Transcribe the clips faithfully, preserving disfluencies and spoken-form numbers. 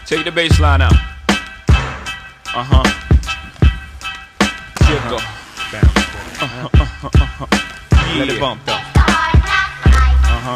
Take the bass line out. Uh-huh. Jiggle. Uh-huh, uh-huh, uh-huh. Yeah. Let it bump though. Uh-huh.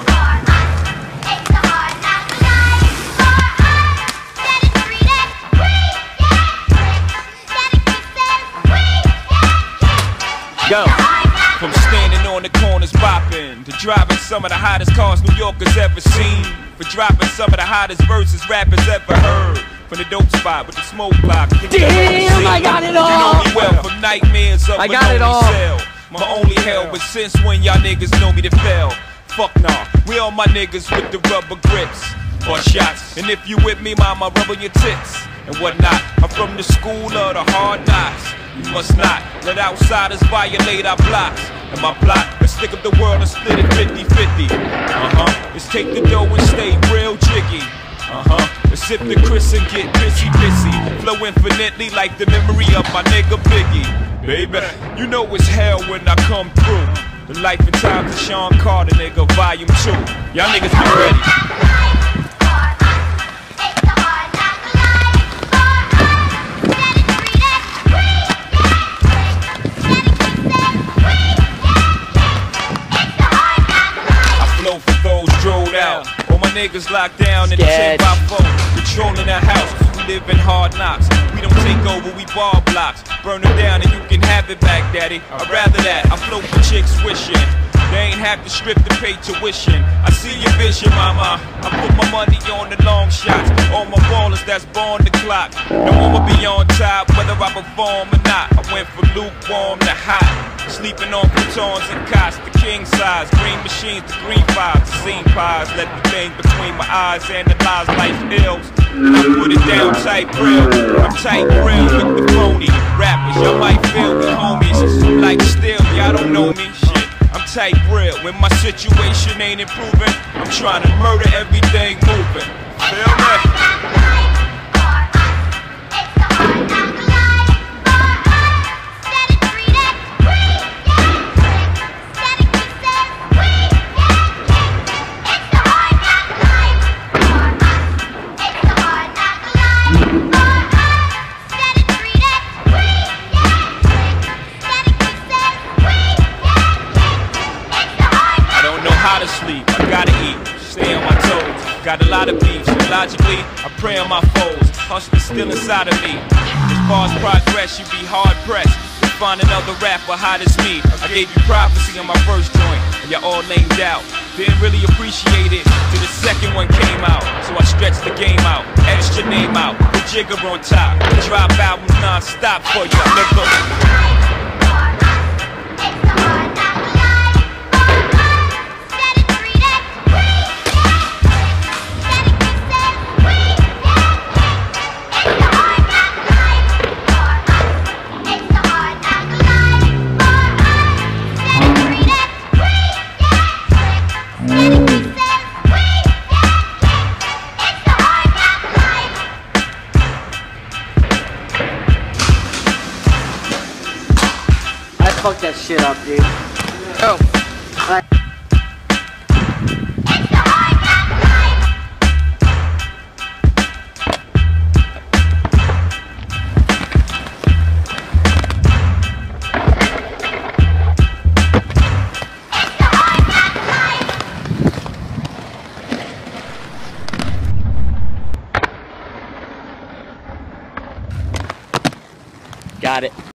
Go. From standing on the corners bopping to driving some of the hottest cars New Yorkers ever seen, for dropping some of the hottest verses rappers ever heard. From the dope spot with the smoke block. Damn, I got it all. You know me well from nightmares of I an got it only all. cell. My only hell, but since when y'all niggas know me to fail? Fuck nah, we all my niggas with the rubber grips or shots. And if you with me, mama, rub on your tits and whatnot. I'm from the school of the hard knocks. You must not let outsiders violate our blocks. And my plot, let's stick up the world and split it fifty fifty. Uh-huh, let's take the dough and stay real jiggy. Uh-huh, let's sip the Chris and get pissy pissy. Flow infinitely like the memory of my nigga Biggie. Baby, you know it's hell when I come through. The life and times of Sean Carter, nigga, volume two. Y'all niggas be ready. Out. All my niggas locked down in the ten by four, controlling the house. We live in hard knocks. We don't take over, we ball blocks. Burn them down and you can have it back, daddy. I'd rather that. I float for chicks wishing they ain't have to strip to pay tuition. I see your vision, mama. I put my money on the long shots. All my ballers that's born the clock. No one will be on top whether I perform or not. I went from lukewarm to hot. Sleeping on futons and cots, the king size. Green machines, the green vibes, the scene pies. Let the thing between my eyes analyze life ills. I put it down tight real. I'm tight real with the phony rappers. Y'all might feel me homies. Like still, y'all don't know me. Shit, I'm tight real. When my situation ain't improving, I'm trying to murder everything moving. Feel me? Sleep, I gotta eat, stay on my toes. Got a lot of beefs, and logically, I pray on my foes. Hustling still inside of me. As far as progress, you be hard pressed to find another rapper hot as me. I gave you prophecy on my first joint, and y'all all named out. Didn't really appreciate it till the second one came out. So I stretched the game out, etched your name out, put Jigger on top. Drop albums non-stop for you, nigga. Fuck that shit up, dude. Oh. Right. Got it.